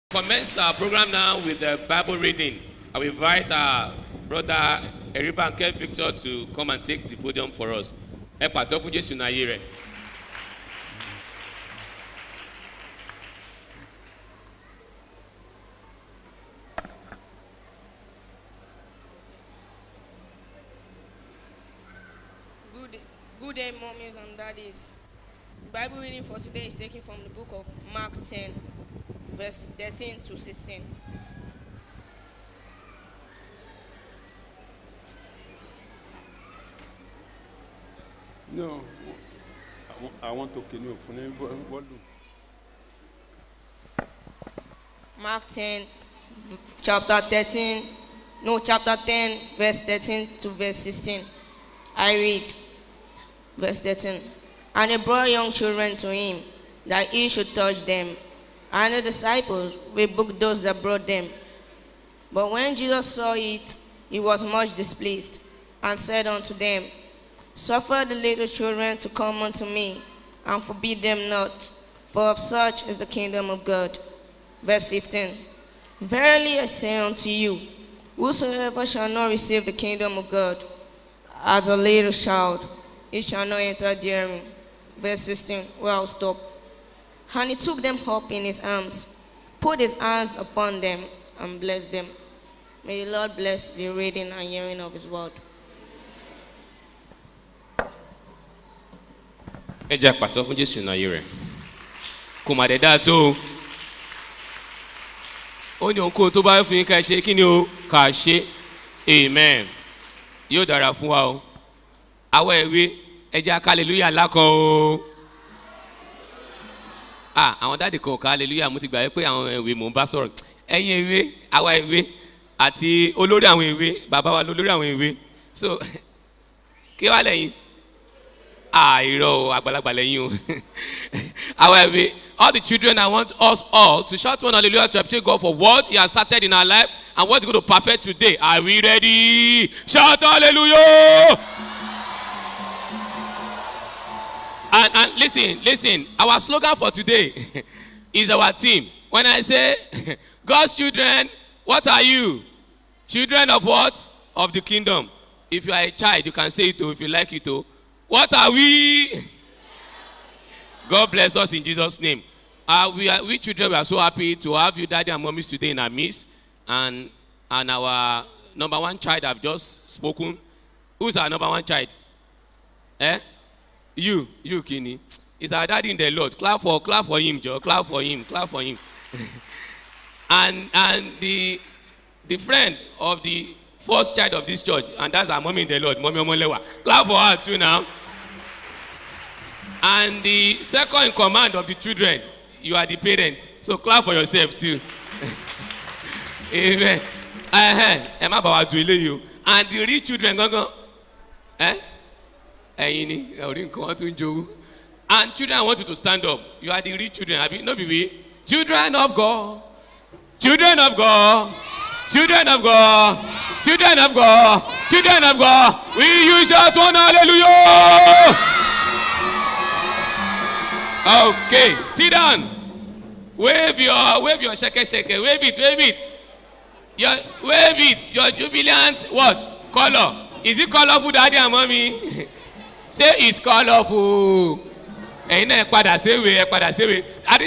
Commence our program now with the Bible reading. I will invite our brother Eribanke Victor to come and take the podium for us. Good day, mommies and daddies. The Bible reading for today is taken from the book of Mark 10, verse 13 to 16. No, I want to kill you. Mark 10, chapter 10, verse 13 to verse 16. I read, verse 13. And they brought young children to him, that he should touch them. And the disciples rebuked those that brought them. But when Jesus saw it, he was much displeased, and said unto them, Suffer the little children to come unto me, and forbid them not, for of such is the kingdom of God. Verse 15. Verily I say unto you, whosoever shall not receive the kingdom of God as a little child, he shall not enter therein. Verse 16, where I'll stop. And he took them up in his arms, put his hands upon them, and blessed them. May the Lord bless the reading and hearing of his word. Amen. Yóò dára fún wa o. Àwa ìwé ẹja hallelujah lákan o. Àwọn dáàdì kan ká hallelujah mo ti gbà pé àwọn ìwé mò ń bá sọ̀rọ̀. Ẹ̀yin ìwé, àwa ìwé àti olórí àwọn ìwé, bàbá wa lólórí àwọn ìwé. So kí wá lẹ́yìn? Irọ́ o, àgbàlagbà lẹ́yìn o. Àwa ìwé, all the children, I want us all to shout one hallelujah to appreciate God for what he has started in our life and what he's going to perfect today. Are we ready? Shout hallelujah! And listen, our slogan for today is our team. When I say, God's children, what are you? Children of what? Of the kingdom. If you are a child, you can say it too, if you like it too. What are we? God bless us in Jesus' name. We children, we are so happy to have you, daddy and mommies, today in our midst. And our number one child have just spoken. Who's our number one child? You, Kini. It's our daddy in the Lord. Clap for him, Joe. Clap for him. And the friend of the first child of this church, and that's our mommy in the Lord, Mommy Omolewa. Clap for her too now. And the second in command of the children, you are the parents. So clap for yourself too. Amen. And the rich children, go. And children, I want you to stand up. You are the rich children. No, be children of God. Children of God. Children of God. Children of God. Children of God. We use shout one hallelujah. Okay, sit down. Wave your shake. Wave it. Wave it. Your jubilant what? Color. Is it colorful, daddy and mommy? Say it's colorful. Ẹ̀yin náà ẹ padà séwé.